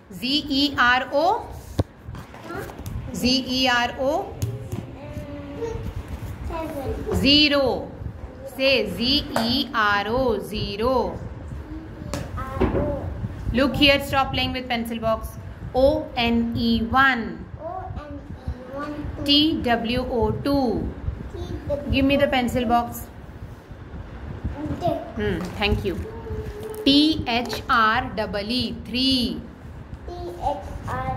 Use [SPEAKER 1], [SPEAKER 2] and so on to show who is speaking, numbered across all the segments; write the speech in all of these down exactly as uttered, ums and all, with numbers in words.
[SPEAKER 1] Z E R O. Z E R O. Zero. Say Z E R O. Zero. Look here. Stop playing with pencil box. O N E one. T W O two. Give me the pencil box. Hmm. Thank you. T H R double E. Three.
[SPEAKER 2] T H R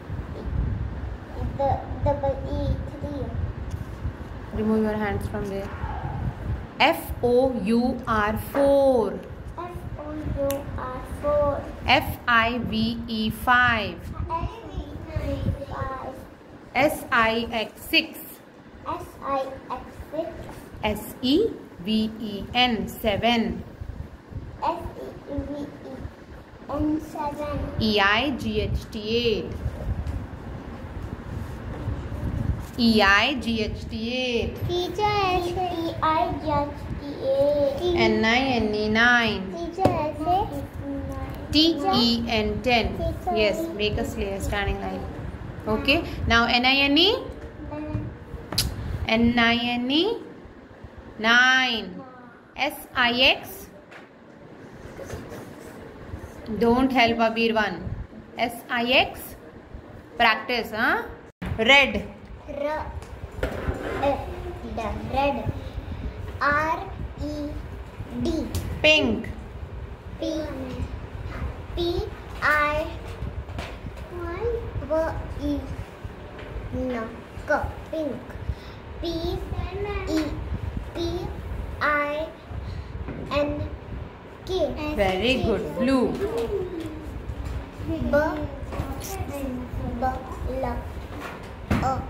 [SPEAKER 2] the double E. Three.
[SPEAKER 1] Remove your hands from there. F O U R. Four.
[SPEAKER 2] F O U R. Four.
[SPEAKER 1] F I V E. Five.
[SPEAKER 2] F I five.
[SPEAKER 1] S I X. Six.
[SPEAKER 2] S I X. Six.
[SPEAKER 1] S E V E N. Seven.
[SPEAKER 2] S E V E N. Seven.
[SPEAKER 1] E I G H T. Eight. E I G H T. Eight.
[SPEAKER 2] Teacher, S E I G H T. Eight.
[SPEAKER 1] N I N E. Nine.
[SPEAKER 2] Teacher, S A.
[SPEAKER 1] T E N. Ten. Yes, make a standing line. Okay. Now N I N E. N I N E. Nine. S I X. Don't help Abir one. S I X. Practice, huh? Red.
[SPEAKER 2] R. Red. R E D.
[SPEAKER 1] Pink.
[SPEAKER 2] P. P I. V E. No. K. Pink. P E. P I N K.
[SPEAKER 1] Very good. Blue.
[SPEAKER 2] B. B. L. A.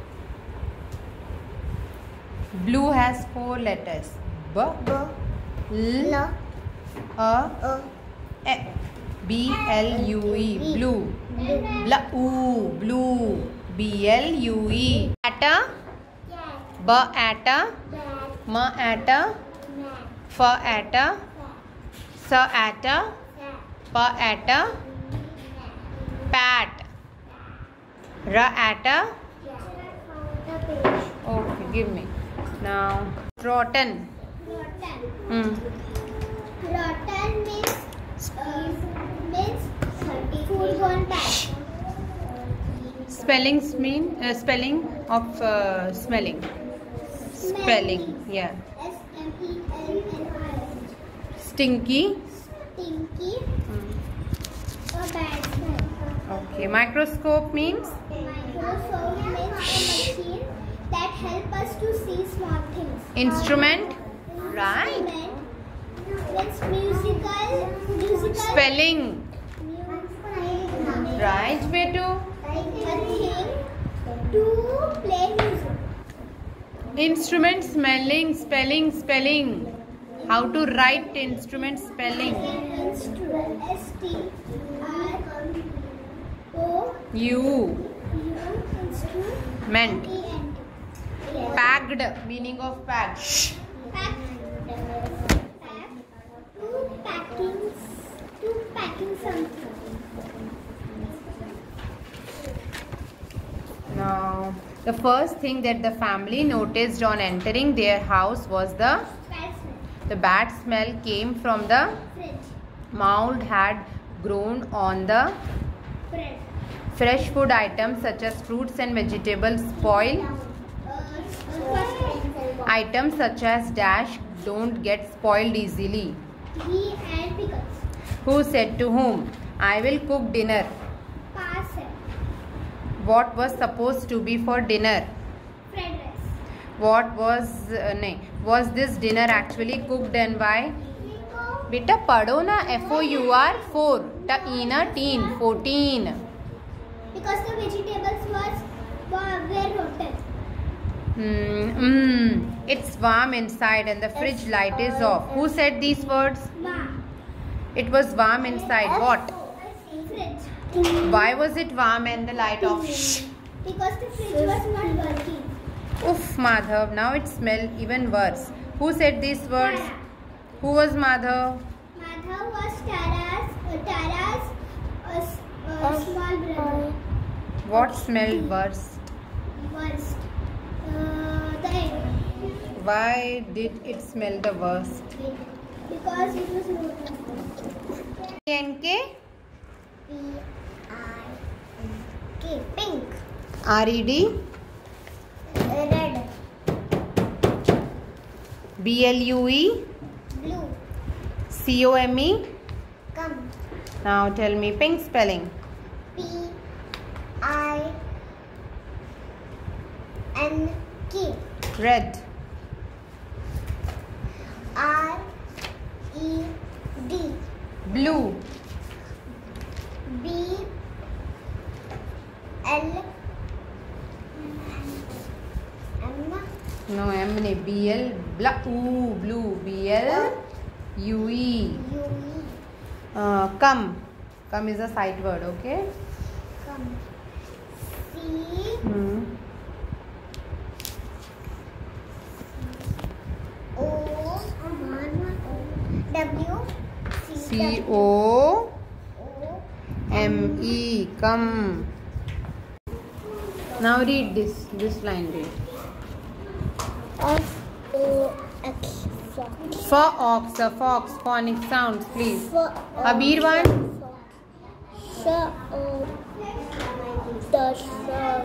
[SPEAKER 1] Blue has four letters. B.
[SPEAKER 2] B.
[SPEAKER 1] L.
[SPEAKER 2] L.
[SPEAKER 1] A.
[SPEAKER 2] A.
[SPEAKER 1] E. B L U E. Blue. Blue. Blue. B L U E. Atta. B atta. M atta. F atta. S atta. P atta. Pat. R atta. Okay, give me. Now, rotten.
[SPEAKER 2] Rotten.
[SPEAKER 1] Hmm.
[SPEAKER 2] Rotten means uh, means food gone bad.
[SPEAKER 1] Spellings mean uh, spelling of uh, smelling. Spelling, yeah.
[SPEAKER 2] S M E L L I.
[SPEAKER 1] Stinky.
[SPEAKER 2] Stinky.
[SPEAKER 1] Hmm.
[SPEAKER 2] A bad smell.
[SPEAKER 1] Okay. Microscope means
[SPEAKER 2] Microscope means a machine that help us to see small things.
[SPEAKER 1] instrument. Right.
[SPEAKER 2] Instrument means musical. Musical.
[SPEAKER 1] Spelling.
[SPEAKER 2] Music.
[SPEAKER 1] Right, Betu.
[SPEAKER 2] A thing to play music.
[SPEAKER 1] Instrument smelling, spelling, spelling. How to write instrument spelling?
[SPEAKER 2] Instrument. S T R O
[SPEAKER 1] U. Meant.
[SPEAKER 2] E N T.
[SPEAKER 1] Packed. Meaning of packed.
[SPEAKER 2] Pack. Pack. To packing. To packing something.
[SPEAKER 1] Now, the first thing that the family noticed on entering their house was the
[SPEAKER 2] Bad smell.
[SPEAKER 1] the bad smell came from the
[SPEAKER 2] Fridge.
[SPEAKER 1] mold had grown on the
[SPEAKER 2] Bread.
[SPEAKER 1] fresh food items such as fruits and vegetables spoil.
[SPEAKER 2] Uh,
[SPEAKER 1] Items such as dash don't get spoiled easily.
[SPEAKER 2] He and pickles.
[SPEAKER 1] Who said to whom? I will cook dinner.
[SPEAKER 2] Pass.
[SPEAKER 1] What was supposed to be for dinner?
[SPEAKER 2] Fried rice.
[SPEAKER 1] What was uh, no, was this dinner actually cooked and why? बेटा पढ़ो ना. F O U R four. Tina teen fourteen.
[SPEAKER 2] Because the vegetables was were were rotten.
[SPEAKER 1] Hmm. Mm, it's warm inside and the fridge light is off. Who said these words?
[SPEAKER 2] Ma.
[SPEAKER 1] It was warm inside. What?
[SPEAKER 2] Fridge.
[SPEAKER 1] Why was it warm and the light off?
[SPEAKER 2] Because the fridge was not working.
[SPEAKER 1] Oof, Madhav. Now it smells even worse. Who said these words? Who was Madhav?
[SPEAKER 2] Madhav was Tara's uh, Tara's uh, uh, small brother.
[SPEAKER 1] What smelled worst?
[SPEAKER 2] Worst. Uh, the egg.
[SPEAKER 1] Why did it smell the worst?
[SPEAKER 2] Because it was rotten.
[SPEAKER 1] N K.
[SPEAKER 2] P I N K. Pink.
[SPEAKER 1] R E D.
[SPEAKER 2] Red.
[SPEAKER 1] B L U E.
[SPEAKER 2] Blue.
[SPEAKER 1] C O M E.
[SPEAKER 2] Come.
[SPEAKER 1] Now tell me pink spelling.
[SPEAKER 2] P I N K.
[SPEAKER 1] Red.
[SPEAKER 2] R E D.
[SPEAKER 1] Blue.
[SPEAKER 2] B L M.
[SPEAKER 1] No M ne B L. Blue. Blue. B L U E.
[SPEAKER 2] U E.
[SPEAKER 1] Uh, come. Come is a sight word. Okay.
[SPEAKER 2] Come. C
[SPEAKER 1] Hmm.
[SPEAKER 2] O W
[SPEAKER 1] C O
[SPEAKER 2] O
[SPEAKER 1] M E. Come. Now read this. This line read.
[SPEAKER 2] F O X. Fox.
[SPEAKER 1] Fox. A fox. Phonic sounds, please.
[SPEAKER 2] Fo-
[SPEAKER 1] Abir one.
[SPEAKER 2] So, uh, the sub,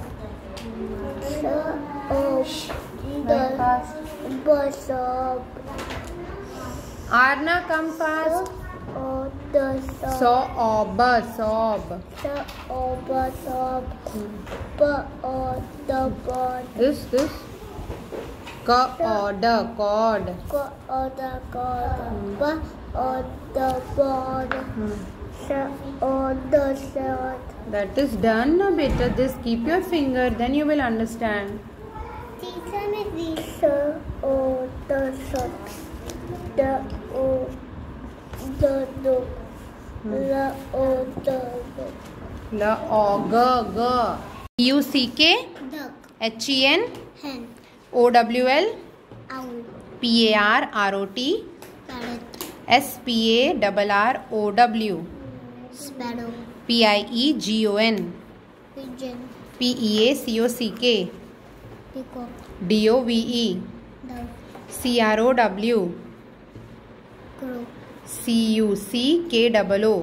[SPEAKER 2] so, uh, the bus up,
[SPEAKER 1] Arna, come fast.
[SPEAKER 2] uh, the sub,
[SPEAKER 1] Sob. Sob.
[SPEAKER 2] so, uh, bus up, but, uh, the bird,
[SPEAKER 1] This. This. Cord. Cord.
[SPEAKER 2] go, uh, the god, but, uh, the bird,
[SPEAKER 1] Hmm.
[SPEAKER 2] so, uh, the shirt.
[SPEAKER 1] That is done now, beta. Just keep your finger, then you will understand.
[SPEAKER 2] Teacher ने the o the socks, the o the dog, the o the dog.
[SPEAKER 1] La O G G. U C K.
[SPEAKER 2] Duck,
[SPEAKER 1] H E N.
[SPEAKER 2] hen,
[SPEAKER 1] O W L.
[SPEAKER 2] owl,
[SPEAKER 1] P A R R O T.
[SPEAKER 2] parrot,
[SPEAKER 1] S P A R R O W.
[SPEAKER 2] sparrow,
[SPEAKER 1] P I E G O N.
[SPEAKER 2] pigeon,
[SPEAKER 1] P E A C O C K.
[SPEAKER 2] peacock,
[SPEAKER 1] D O V E.
[SPEAKER 2] dove,
[SPEAKER 1] C R O W.
[SPEAKER 2] crow,
[SPEAKER 1] C U C K O O.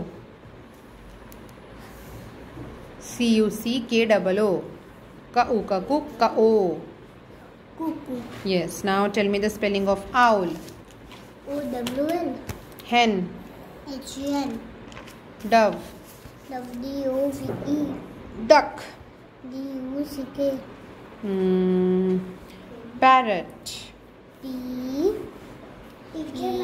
[SPEAKER 1] C U C K O O. Ka-u, ka-ku, ka-o.
[SPEAKER 2] cuckoo,
[SPEAKER 1] Yes. Now tell me the spelling of owl.
[SPEAKER 2] O W L,
[SPEAKER 1] Hen.
[SPEAKER 2] H E N,
[SPEAKER 1] Dove.
[SPEAKER 2] W D O V E,
[SPEAKER 1] Duck.
[SPEAKER 2] D U C K,
[SPEAKER 1] Hmm. Parrot.
[SPEAKER 2] P E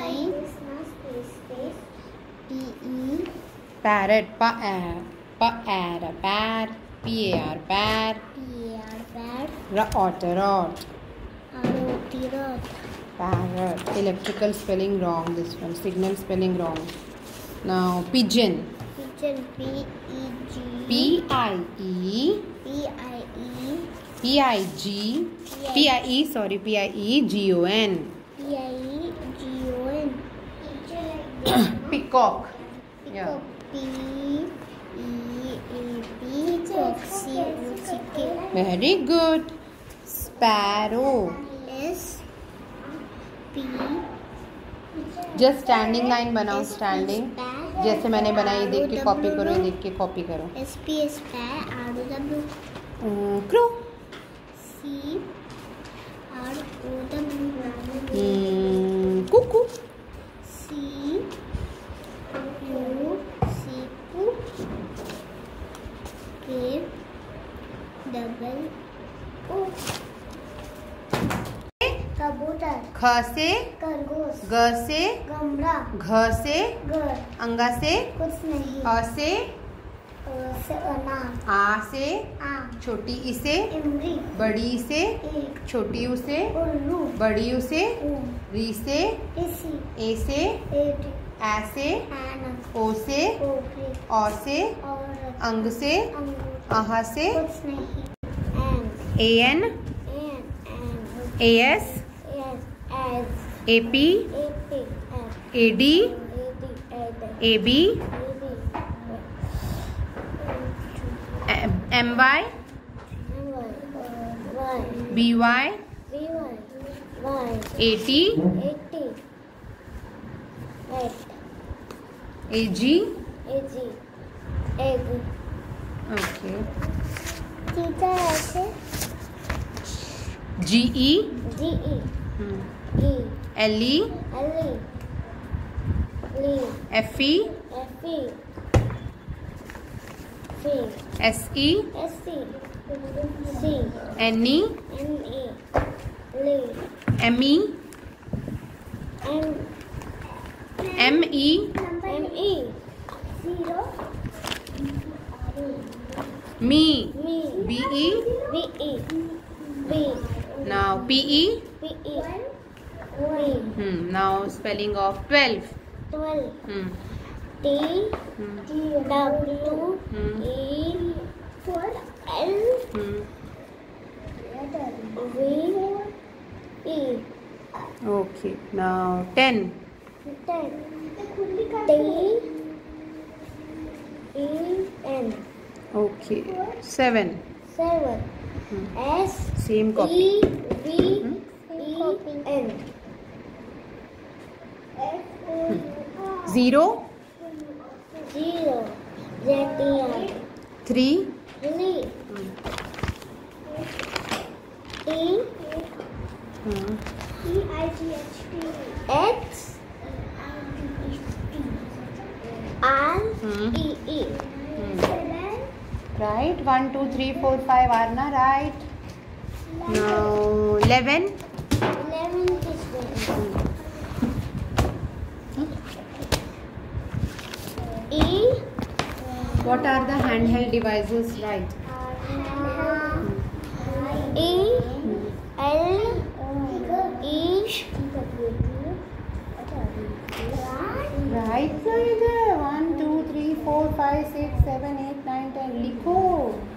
[SPEAKER 2] P E
[SPEAKER 1] Parrot. Pa-ar. Pa-ar. Par. P A R. Par.
[SPEAKER 2] P A R bad,
[SPEAKER 1] Ra-ot. Rot.
[SPEAKER 2] R O T rot,
[SPEAKER 1] Parrot. Electrical spelling wrong. This one. Signal spelling wrong. Now pigeon.
[SPEAKER 2] pigeon, P E G
[SPEAKER 1] P I E.
[SPEAKER 2] P I E
[SPEAKER 1] P I G. P I E. Sorry. P I E G O N.
[SPEAKER 2] P I E G O N,
[SPEAKER 1] Peacock. Yeah.
[SPEAKER 2] P E A P C O C K,
[SPEAKER 1] Very good. Sparrow.
[SPEAKER 2] S P
[SPEAKER 1] just standing line बनाओ. Standing जैसे मैंने बनाई. देख के copy करो. देख के copy करो.
[SPEAKER 2] S P S P R O W
[SPEAKER 1] crow.
[SPEAKER 2] C R O W
[SPEAKER 1] cuckoo.
[SPEAKER 2] C U C Q K double O, कबूतर,
[SPEAKER 1] ख से.
[SPEAKER 2] खरगोश,
[SPEAKER 1] ग से.
[SPEAKER 2] गमला,
[SPEAKER 1] घ से.
[SPEAKER 2] घर,
[SPEAKER 1] अंगा से.
[SPEAKER 2] कुछ नहीं,
[SPEAKER 1] अ से.
[SPEAKER 2] अ से अनार,
[SPEAKER 1] आ से.
[SPEAKER 2] आम,
[SPEAKER 1] छोटी ई से.
[SPEAKER 2] इमली,
[SPEAKER 1] बड़ी से.
[SPEAKER 2] एक,
[SPEAKER 1] छोटी उ से.
[SPEAKER 2] उल्लू,
[SPEAKER 1] बड़ी उ से.
[SPEAKER 2] ऊन,
[SPEAKER 1] री से.
[SPEAKER 2] इसी,
[SPEAKER 1] ए से.
[SPEAKER 2] एट,
[SPEAKER 1] ऐ से.
[SPEAKER 2] ऐनक,
[SPEAKER 1] ओ से.
[SPEAKER 2] कोकरी,
[SPEAKER 1] औ से.
[SPEAKER 2] औरत,
[SPEAKER 1] अंग से.
[SPEAKER 2] अंगूर,
[SPEAKER 1] आहा से.
[SPEAKER 2] कुछ नहीं, N,
[SPEAKER 1] A N.
[SPEAKER 2] N, N,
[SPEAKER 1] A S.
[SPEAKER 2] N, S,
[SPEAKER 1] A P.
[SPEAKER 2] A P, F,
[SPEAKER 1] A D.
[SPEAKER 2] A D, ad,
[SPEAKER 1] A B.
[SPEAKER 2] A B,
[SPEAKER 1] M Y, B Y, A T, A G.
[SPEAKER 2] egg.
[SPEAKER 1] Okay.
[SPEAKER 2] Teacher ऐसे
[SPEAKER 1] G E,
[SPEAKER 2] G E
[SPEAKER 1] hmm.
[SPEAKER 2] E
[SPEAKER 1] L E,
[SPEAKER 2] L E L
[SPEAKER 1] F E,
[SPEAKER 2] F E F
[SPEAKER 1] S E,
[SPEAKER 2] S C C
[SPEAKER 1] N E,
[SPEAKER 2] N E L
[SPEAKER 1] M E,
[SPEAKER 2] M
[SPEAKER 1] M E,
[SPEAKER 2] M E zero
[SPEAKER 1] me,
[SPEAKER 2] me
[SPEAKER 1] B E.
[SPEAKER 2] B E B
[SPEAKER 1] Now P E.
[SPEAKER 2] P E V
[SPEAKER 1] Hmm. Now spelling of twelve.
[SPEAKER 2] twelve
[SPEAKER 1] Hmm.
[SPEAKER 2] T
[SPEAKER 1] Hmm.
[SPEAKER 2] W
[SPEAKER 1] Hmm.
[SPEAKER 2] E for L
[SPEAKER 1] Hmm.
[SPEAKER 2] V E
[SPEAKER 1] Okay. Now ten.
[SPEAKER 2] ten T E N
[SPEAKER 1] Okay. Seven.
[SPEAKER 2] seven
[SPEAKER 1] Hmm.
[SPEAKER 2] S
[SPEAKER 1] Same copy.
[SPEAKER 2] E V E N
[SPEAKER 1] Zero.
[SPEAKER 2] zero Z E R
[SPEAKER 1] Three.
[SPEAKER 2] three
[SPEAKER 1] Hmm.
[SPEAKER 2] E
[SPEAKER 1] Hmm.
[SPEAKER 2] E I G H T X R
[SPEAKER 1] Hmm.
[SPEAKER 2] E E
[SPEAKER 1] Hmm. Right. One, two, three, four, five. Arna, right. Now eleven.
[SPEAKER 2] eleven is there. E
[SPEAKER 1] What are the handheld devices? Right.
[SPEAKER 2] E L E
[SPEAKER 1] Right side. One, two, three, four, five, six, seven, eight, nine, ten. लिखो.